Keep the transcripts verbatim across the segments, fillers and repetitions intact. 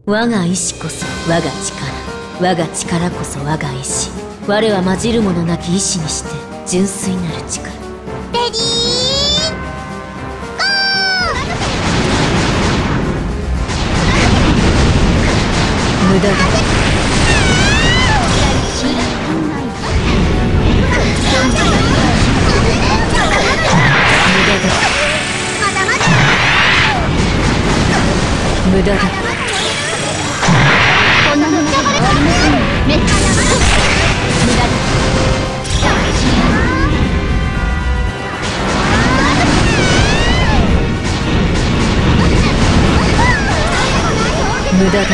我が意志こそ我が力、我が力こそ我が意志。我は混じるものなき意志にして純粋なる力。 レディーゴー。 無駄だ。無駄だ。 こんなもので終わりません。めっちゃ無駄だ。 無駄だ。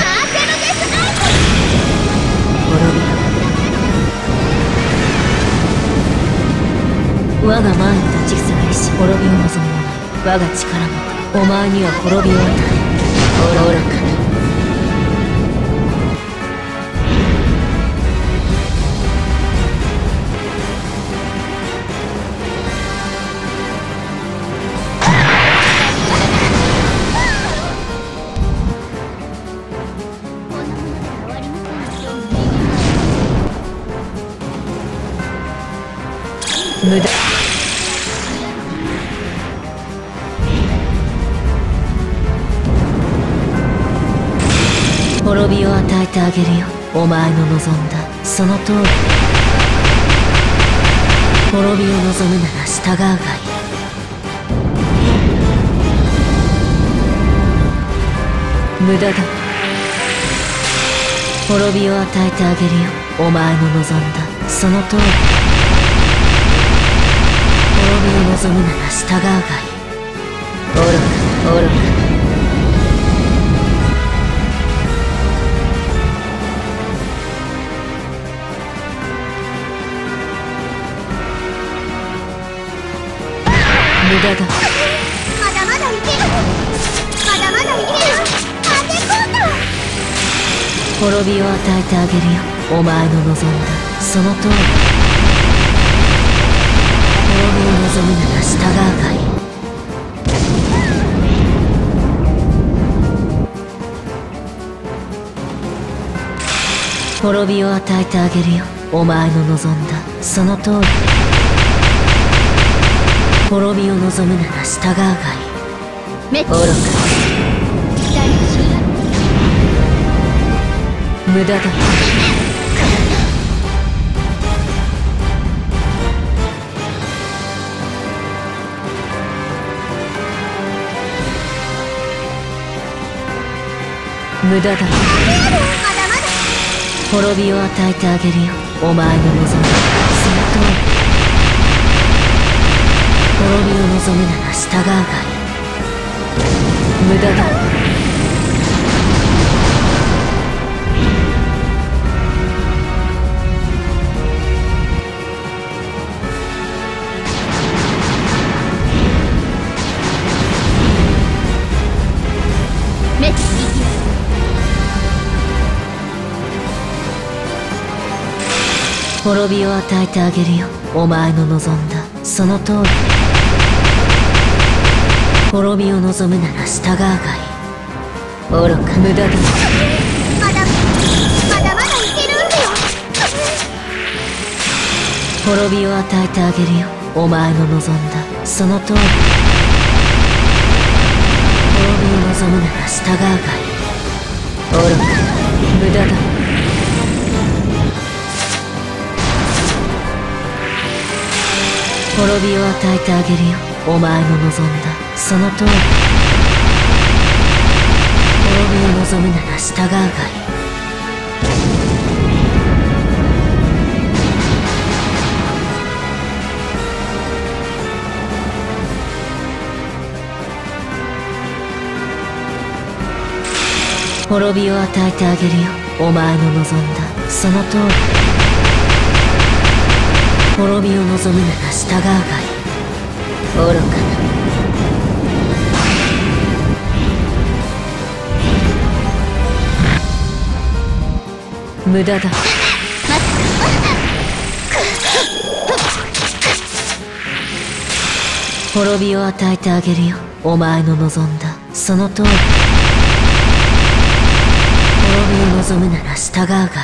滅びろ。我が前に立ちふさがりし滅びを望む者、我が力もお前には滅びを与え。愚かな。無駄。滅びを与えてあげるよ。お前の望んだその通り。滅びを望むなら従うがいい。無駄だ。滅びを与えてあげるよ。お前の望んだその通り。滅びを望むなら従うがいい。愚かな、愚かな。無駄だ。 まだまだいける。まだまだいける。当て込んだ。 滅びを与えてあげるよ。お前の望んだその通り。滅びを望むなら従うがいい。滅びを与えてあげるよ。お前の望んだその通り。滅びを望むなら従うがいい。愚か。無駄だ。無駄だ。滅びを与えてあげるよ。お前の望んだその通り。滅びを望むなら従うがいい。無駄だ。 めっちゃ滅びを与えてあげるよ。お前の望んだその通り。滅びを望むなら従うがいい。愚か。無駄だ。 まだまだまだいけるんだよ。 滅びを与えてあげるよ。お前の望んだその通り。滅びを望むなら従うがいい。愚か。無駄だ。滅びを与えてあげるよ。お前の望んだその通り。滅びを望むなら従うがいい。滅びを与えてあげるよ。お前の望んだその通り。滅びを望むなら従うがいい。愚かな。無駄だ。滅びを与えてあげるよ。お前の望んだその通り。滅を望むなら従うがいい。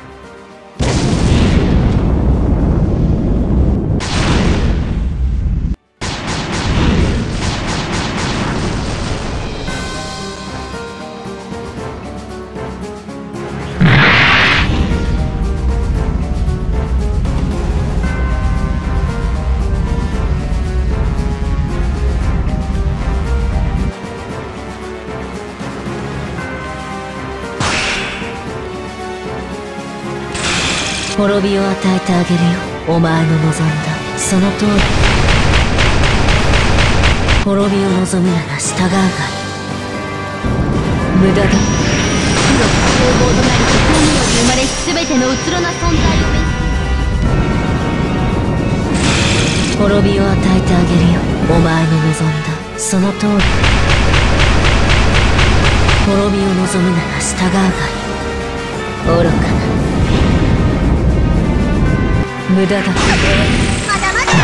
滅びを与えてあげるよ、お前の望んだその通り。滅びを望むなら従うがいい。無駄だ。黒く凶暴となり神より生まれ全てのうつろな存在を滅びを与えてあげるよ、お前の望んだその通り。滅びを望むなら従うがいい。愚かな。無駄だ。まだまだ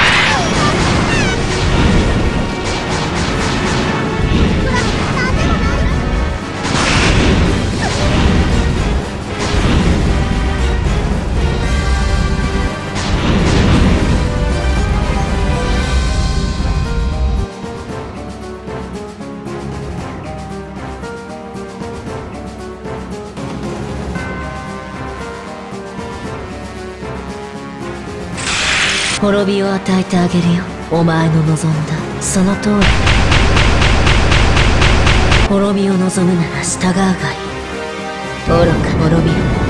滅びを与えてあげるよ、お前の望んだその通り。滅びを望むなら従うがいい。愚か滅びよ。